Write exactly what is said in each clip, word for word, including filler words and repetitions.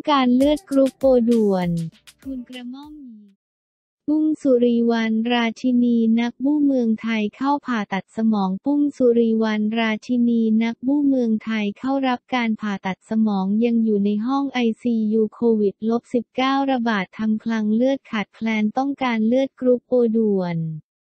การเลือดกรุ๊ปโอด่วนทูลกระหม่อมปุ้มสุริวรรณราชินีนักบู้เมืองไทยเข้าผ่าตัดสมองปุ้มสุริวรรณราชินีนักบู้เมืองไทยเข้ารับการผ่าตัดสมองยังอยู่ในห้อง ไอ ซี ยู โควิด สิบเก้า ระบาดทำคลังเลือดขาดแคลนต้องการเลือดกรุ๊ปโอด่วน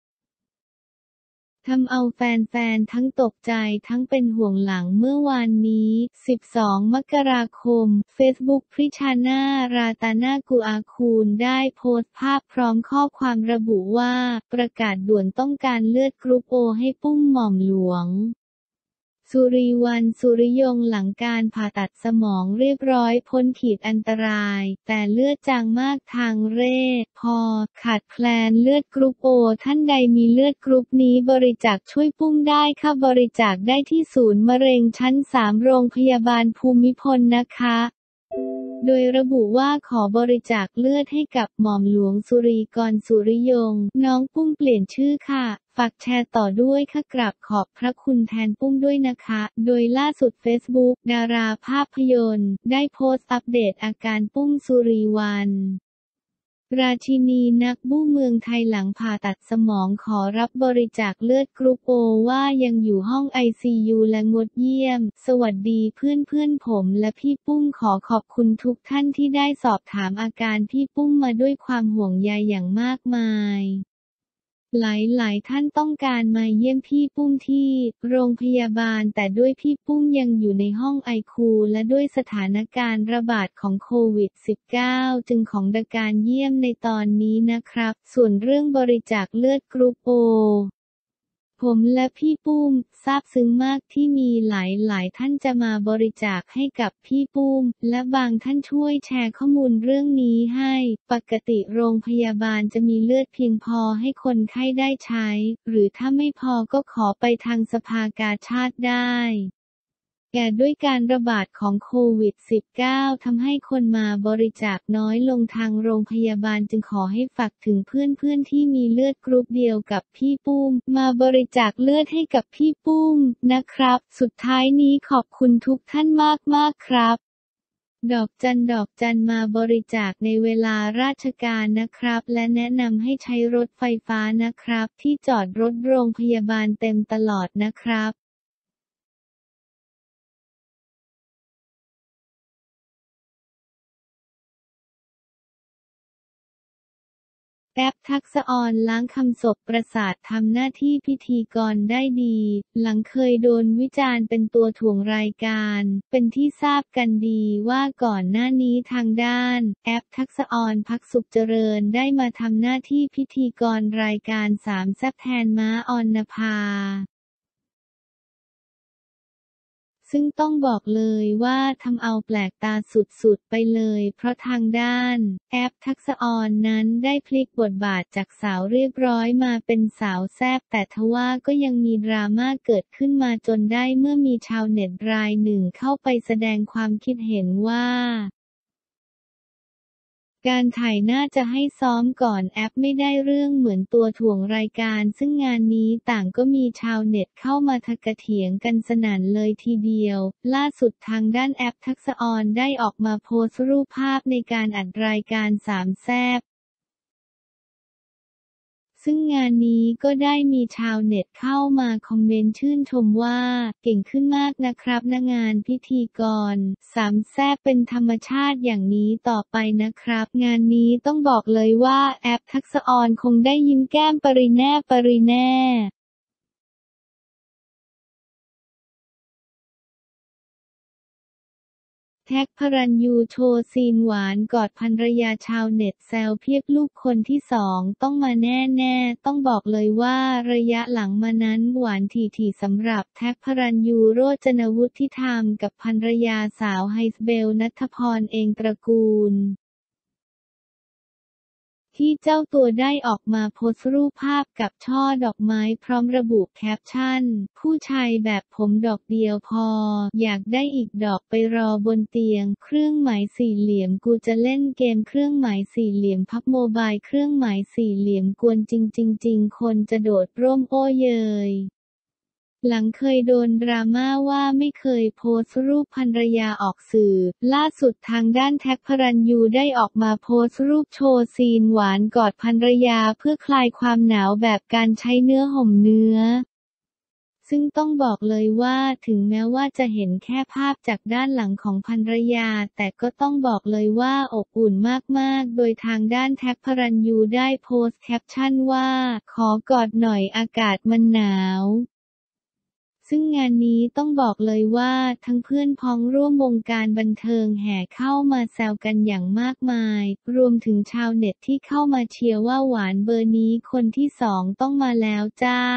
ทำเอาแฟนๆทั้งตกใจทั้งเป็นห่วงหลังเมื่อวานนี้ สิบสอง มกราคม เฟซบุ๊ก พริชาน่า ราตานากูอาคูลได้โพสต์ภาพพร้อมข้อความระบุว่า ประกาศด่วนต้องการเลือดกรุ๊ปโอให้ปุ้มหม่อมหลวงสุริวรรณ สุริยงค์หลังการผ่าตัดสมองเรียบร้อยพ้นขีดอันตรายแต่เลือดจางมากทางเร่พอขาดแคลนเลือดกรุ๊ปโอท่านใดมีเลือดกรุ๊ปนี้บริจาคช่วยปุ้มได้ค่ะบริจาคได้ที่ศูนย์มะเร็งชั้นสามโรงพยาบาลภูมิพลนะคะโดยระบุว่าขอบริจาคเลือดให้กับหม่อมหลวงสุริกรสุริยงค์น้องปุ้มเปลี่ยนชื่อค่ะฝากแชร์ต่อด้วยค่ะกราบขอบพระคุณแทนปุ้มด้วยนะคะโดยล่าสุดเฟซบุ๊กดาราภาพยนตร์ได้โพสต์อัปเดตอาการปุ้มสุริวรรณราชินีนักบู้เมืองไทยหลังผ่าตัดสมองขอรับบริจาคเลือดกรุ๊ปโอว่ายังอยู่ห้อง ไอ ซี ยู และงดเยี่ยมสวัสดีเพื่อนๆผมและพี่ปุ้มขอขอบคุณทุกท่านที่ได้สอบถามอาการพี่ปุ้มมาด้วยความห่วงใยอย่างมากมายหลายๆท่านต้องการมาเยี่ยมพี่ปุ้มที่โรงพยาบาลแต่ด้วยพี่ปุ้มยังอยู่ในห้องไอซียูและด้วยสถานการณ์ระบาดของโควิด สิบเก้า จึงของดการเยี่ยมในตอนนี้นะครับส่วนเรื่องบริจาคเลือดกรุ๊ปโอผมและพี่ปุ้มซาบซึ้งมากที่มีหลายๆท่านจะมาบริจาคให้กับพี่ปุ้มและบางท่านช่วยแชร์ข้อมูลเรื่องนี้ให้ปกติโรงพยาบาลจะมีเลือดเพียงพอให้คนไข้ได้ใช้หรือถ้าไม่พอก็ขอไปทางสภากาชาดได้แต่ด้วยการระบาดของโควิด สิบเก้า ทำให้คนมาบริจาคน้อยลงทางโรงพยาบาลจึงขอให้ฝากถึงเพื่อนๆที่มีเลือดกรุ๊ปเดียวกับพี่ปุ้มมาบริจาคเลือดให้กับพี่ปุ้มนะครับสุดท้ายนี้ขอบคุณทุกท่านมากๆครับดอกจันดอกจันมาบริจาคในเวลาราชการนะครับและแนะนำให้ใช้รถไฟฟ้านะครับที่จอดรถโรงพยาบาลเต็มตลอดนะครับแอปทักษะออนล้างคำศพประสาททำหน้าที่พิธีกรได้ดีหลังเคยโดนวิจารณ์เป็นตัวถ่วงรายการเป็นที่ทราบกันดีว่าก่อนหน้านี้ทางด้านแอปทักษะออนภักสุขเจริญได้มาทำหน้าที่พิธีกรรายการสามแซ่บแทนม้าออนนภาซึ่งต้องบอกเลยว่าทำเอาแปลกตาสุดๆไปเลยเพราะทางด้านแอปทักษะออนนั้นได้พลิกบทบาทจากสาวเรียบร้อยมาเป็นสาวแซ่บแต่ทว่าก็ยังมีดราม่าเกิดขึ้นมาจนได้เมื่อมีชาวเน็ตรายหนึ่งเข้าไปแสดงความคิดเห็นว่าการถ่ายน่าจะให้ซ้อมก่อนแอปไม่ได้เรื่องเหมือนตัวถ่วงรายการซึ่งงานนี้ต่างก็มีชาวเน็ตเข้ามาทะกะเถียงกันสนั่นเลยทีเดียวล่าสุดทางด้านแอปทักษะออนได้ออกมาโพสต์รูปภาพในการอัดรายการสามแซ่บซึ่งงานนี้ก็ได้มีชาวเน็ตเข้ามาคอมเมนต์ชื่นชมว่าเก่งขึ้นมากนะครับณงานพิธีกรสามแซ่บเป็นธรรมชาติอย่างนี้ต่อไปนะครับงานนี้ต้องบอกเลยว่าแอปทักษะออนคงได้ยิ้มแก้มปริแน่ปริแน่แท็กพระรัญญูโชว์ซีนหวานกอดภรรยาชาวเน็ตแซวเพียบลูกคนที่สองต้องมาแน่ๆต้องบอกเลยว่าระยะหลังมานั้นหวานถี่ๆสำหรับแท็กพระรัญญูโรจนวุฒิธรรมกับภรรยาสาวไฮส์เบลณัฐพรเองตระกูลที่เจ้าตัวได้ออกมาโพสต์รูปภาพกับช่อดอกไม้พร้อมระบุแคปชั่นผู้ชายแบบผมดอกเดียวพออยากได้อีกดอกไปรอบนเตียงเครื่องหมายสี่เหลี่ยมกูจะเล่นเกมเครื่องหมายสี่เหลี่ยมพับโมบายเครื่องหมายสี่เหลี่ยมกวนจริงๆๆคนจะโดดร่มโอ้เยยหลังเคยโดนดราม่าว่าไม่เคยโพสต์รูปภรรยาออกสื่อล่าสุดทางด้านแท็กพระรัญยูได้ออกมาโพสต์รูปโชว์ซีนหวานกอดภรรยาเพื่อคลายความหนาวแบบการใช้เนื้อห่มเนื้อซึ่งต้องบอกเลยว่าถึงแม้ว่าจะเห็นแค่ภาพจากด้านหลังของภรรยาแต่ก็ต้องบอกเลยว่าอบอุ่นมากๆโดยทางด้านแท็กพระรัญยูได้โพสต์แคปชั่นว่าขอกอดหน่อยอากาศมันหนาวซึ่งงานนี้ต้องบอกเลยว่าทั้งเพื่อนพ้องร่วมวงการบันเทิงแห่เข้ามาแซวกันอย่างมากมายรวมถึงชาวเน็ตที่เข้ามาเชียร์ว่าหวานเบอร์นี้คนที่สองต้องมาแล้วจ้า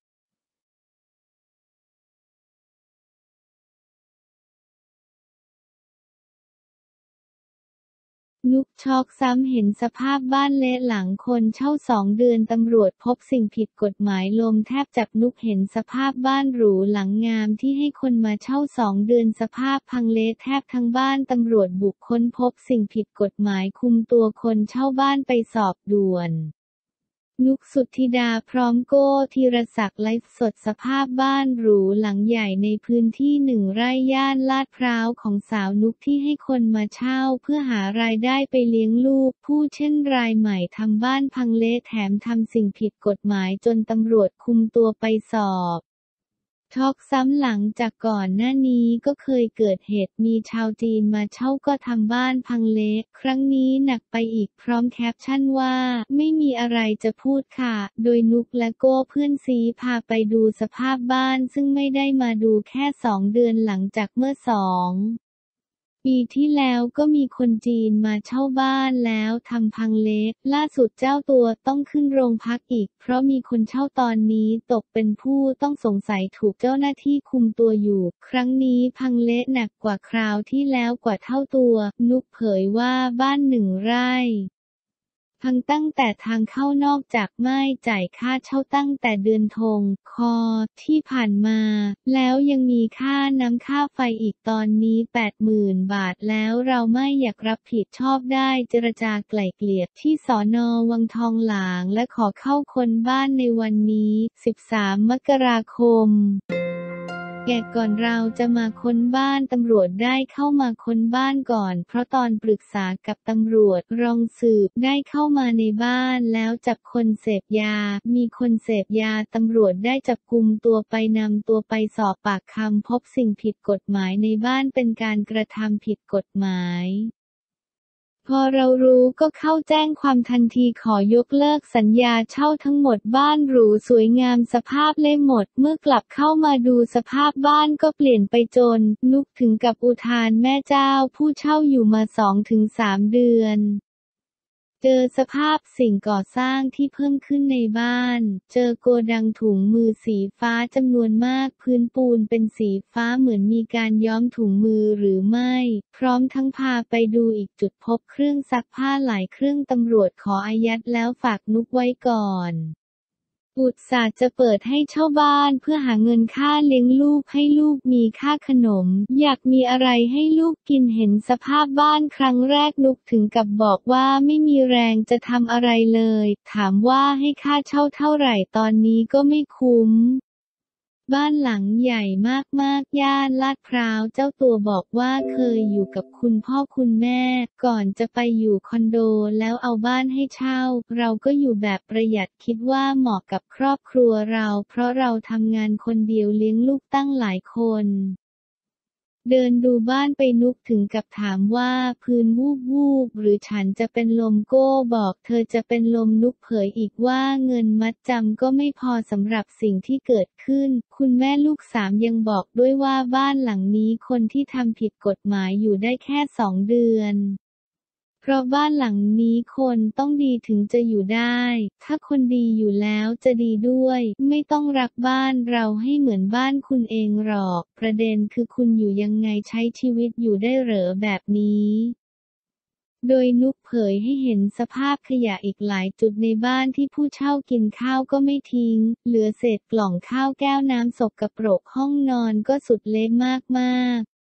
นุกช็อกซ้ำเห็นสภาพบ้านเละหลังคนเช่าสองเดือนตำรวจพบสิ่งผิดกฎหมายลมแทบจับนุกเห็นสภาพบ้านหรูหลังงามที่ให้คนมาเช่าสองเดือนสภาพพังเละแทบทั้งบ้านตำรวจบุกค้นพบสิ่งผิดกฎหมายคุมตัวคนเช่าบ้านไปสอบด่วนนุกสุทธิดาพร้อมโก้ธีรศักดิ์ไลฟ์สดสภาพบ้านหรูหลังใหญ่ในพื้นที่หนึ่งไร่ย่านลาดพร้าวของสาวนุกที่ให้คนมาเช่าเพื่อหารายได้ไปเลี้ยงลูกผู้เช่นรายใหม่ทำบ้านพังเละแถมทำสิ่งผิดกฎหมายจนตำรวจคุมตัวไปสอบช็อกซ้ำหลังจากก่อนหน้านี้ก็เคยเกิดเหตุมีชาวจีนมาเช่าก็ทำบ้านพังเละครั้งนี้หนักไปอีกพร้อมแคปชั่นว่าไม่มีอะไรจะพูดค่ะโดยนุกและโก้เพื่อนซีพาไปดูสภาพบ้านซึ่งไม่ได้มาดูแค่สองเดือนหลังจากเมื่อสองปีที่แล้วก็มีคนจีนมาเช่าบ้านแล้วทำพังเละล่าสุดเจ้าตัวต้องขึ้นโรงพักอีกเพราะมีคนเช่าตอนนี้ตกเป็นผู้ต้องสงสัยถูกเจ้าหน้าที่คุมตัวอยู่ครั้งนี้พังเละหนักกว่าคราวที่แล้วกว่าเท่าตัวนุกเผยว่าบ้านหนึ่งไร่พังตั้งแต่ทางเข้านอกจากไม่จ่ายค่าเช่าตั้งแต่เดือนธงคอที่ผ่านมาแล้วยังมีค่าน้ำค่าไฟอีกตอนนี้ แปดหมื่น บาทแล้วเราไม่อยากรับผิดชอบได้เจรจาไกล่เกลี่ยที่สน.วังทองหลางและขอเข้าค้นบ้านในวันนี้ สิบสาม มกราคมแกะก่อนเราจะมาค้นบ้านตำรวจได้เข้ามาค้นบ้านก่อนเพราะตอนปรึกษากับตำรวจรองสืบได้เข้ามาในบ้านแล้วจับคนเสพยามีคนเสพยาตำรวจได้จับกุมตัวไปนำตัวไปสอบปากคำพบสิ่งผิดกฎหมายในบ้านเป็นการกระทำผิดกฎหมายพอเรารู้ก็เข้าแจ้งความทันทีขอยกเลิกสัญญาเช่าทั้งหมดบ้านหรูสวยงามสภาพเละหมดเมื่อกลับเข้ามาดูสภาพบ้านก็เปลี่ยนไปจนนุกถึงกับอุทานแม่เจ้าผู้เช่าอยู่มา สองถึงสาม เดือนเจอสภาพสิ่งก่อสร้างที่เพิ่มขึ้นในบ้านเจอโกดังถุงมือสีฟ้าจำนวนมากพื้นปูนเป็นสีฟ้าเหมือนมีการย้อมถุงมือหรือไม่พร้อมทั้งพาไปดูอีกจุดพบเครื่องซักผ้าหลายเครื่องตำรวจขออายัดแล้วฝากนุกไว้ก่อนอุตส่าห์จะเปิดให้เช่าบ้านเพื่อหาเงินค่าเลี้ยงลูกให้ลูกมีค่าขนมอยากมีอะไรให้ลูกกินเห็นสภาพบ้านครั้งแรกนุกถึงกับบอกว่าไม่มีแรงจะทำอะไรเลยถามว่าให้ค่าเช่าเท่าไหร่ตอนนี้ก็ไม่คุ้มบ้านหลังใหญ่มากๆย่านลาดพร้าวเจ้าตัวบอกว่าเคยอยู่กับคุณพ่อคุณแม่ก่อนจะไปอยู่คอนโดแล้วเอาบ้านให้เช่าเราก็อยู่แบบประหยัดคิดว่าเหมาะกับครอบครัวเราเพราะเราทำงานคนเดียวเลี้ยงลูกตั้งหลายคนเดินดูบ้านไปนุกถึงกับถามว่าพื้นวูบวูบหรือฉันจะเป็นลมโก้บอกเธอจะเป็นลมนุกเผยอีกว่าเงินมัดจำก็ไม่พอสำหรับสิ่งที่เกิดขึ้นคุณแม่ลูกสามยังบอกด้วยว่าบ้านหลังนี้คนที่ทำผิดกฎหมายอยู่ได้แค่สองเดือนเพราะบ้านหลังนี้คนต้องดีถึงจะอยู่ได้ถ้าคนดีอยู่แล้วจะดีด้วยไม่ต้องรักบ้านเราให้เหมือนบ้านคุณเองหรอกประเด็นคือคุณอยู่ยังไงใช้ชีวิตอยู่ได้เหรอแบบนี้โดยนุกเผยให้เห็นสภาพขยะอีกหลายจุดในบ้านที่ผู้เช่ากินข้าวก็ไม่ทิ้งเหลือเศษกล่องข้าวแก้วน้ำสกปรกห้องนอนก็สุดเละมาก